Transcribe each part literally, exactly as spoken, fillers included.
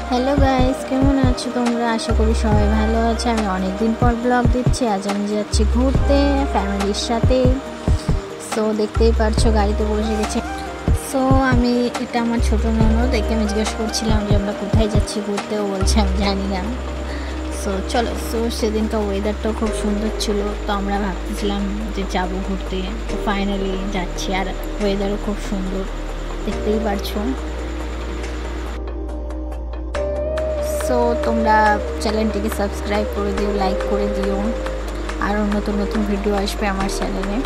Hello guys, কেমন আছো তোমরা? আশা করি সবাই ভালো আছে। আমি অনেক দিন পর ব্লগ দিচ্ছি। আজ আমি যাচ্ছি ঘুরতে ফ্যামিলির সাথে। সো দেখতেই পারছো গাড়িতে বসে গেছে। সো আমি এটা আমার ছোটো ননদ, একে আমি জিজ্ঞেস করছিলাম যে আমরা কোথায় যাচ্ছি ঘুরতে। ও বলছে আমি জানি না। সো চলো। সো সেদিনকার ওয়েদারটাও খুব সুন্দর ছিল, তো আমরা ভাবতেছিলাম যে যাবো ঘুরতে। তো ফাইনালি যাচ্ছি, আর ওয়েদারও খুব সুন্দর, দেখতেই পারছো। সো তোমরা চ্যানেলটিকে সাবস্ক্রাইব করে দিও, লাইক করে দিও, আরও নতুন নতুন ভিডিও আসবে আমার চ্যানেলে।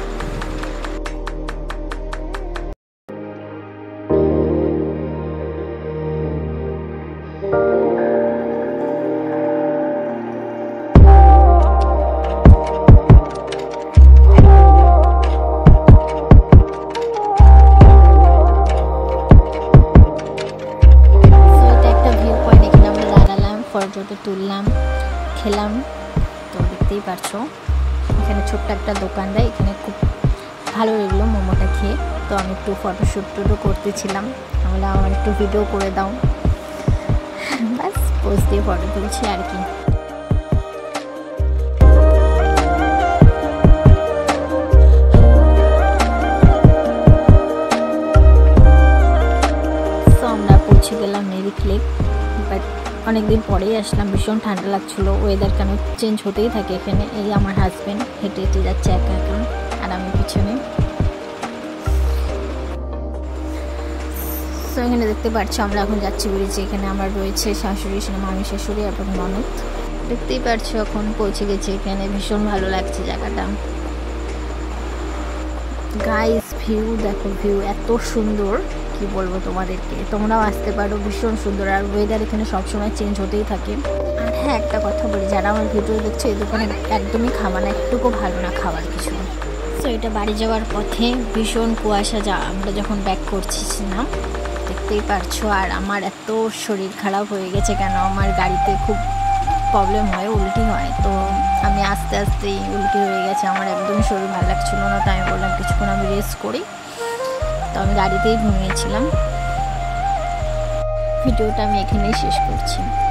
ফটো তুললাম, খেলাম। তো দেখতেই পারছো এখানে ছোট্ট একটা দোকান দেয়, এখানে খুব ভালো লাগলো মোমোটা খেয়ে। তো আমি একটু ফটোশ্যুট টুটও করতেছিলাম, তাহলে আমার একটু ভিডিও করে দাও। বাস পোজ দিয়ে ফটো তুলছি আর কি। তো আমরা পৌঁছে গেলাম মেরিক লেক, বাট অনেকদিন পরেই আসলাম। ভীষণ ঠান্ডা লাগছিলো, ওয়েদার কেন চেঞ্জ হতেই থাকে এখানে। এই আমার হাজব্যান্ড হেঁটে হেঁটে যাচ্ছে একা একা, আর আমি পিছনে। তো এখানে দেখতে পাচ্ছি আমরা এখন যাচ্ছি ব্রিজে। এখানে আমার রয়েছে শাশুড়ি, মামি শাশুড়ি এবং ননদ। দেখতেই পাচ্ছ এখন পৌঁছে গেছি এখানে। ভীষণ ভালো লাগছে জায়গাটা। গাইস ভিউ দেখো, ভিউ এত সুন্দর, কি বলবো তোমাদেরকে। তোমরাও আসতে পারো, ভীষণ সুন্দর। আর ওয়েদার এখানে সবসময় চেঞ্জ হতেই থাকে। আর হ্যাঁ, একটা কথা বলি, যারা আমার ভিডিও দেখছে এই দোকানে একদমই খাবার না, একটুকু ভালো না খাবার কিছু। সো এটা বাড়ি যাওয়ার পথে ভীষণ কুয়াশা, যা আমরা যখন ব্যাক করছিলাম দেখতেই পারছো। আর আমার এত শরীর খারাপ হয়ে গেছে, কেন আমার গাড়িতে খুব প্রবলেম হয়, উল্টি হয়। তো আমি আস্তে আস্তেই উল্টি হয়ে গেছে, আমার একদমই শরীর ভালো লাগছিল না। তো আমি বললাম কিছুক্ষণ আমি রেস্ট করি। তো আমি গাড়িতেই ঘুমিয়েছিলাম। ভিডিওটা আমি এখানেই শেষ করছি।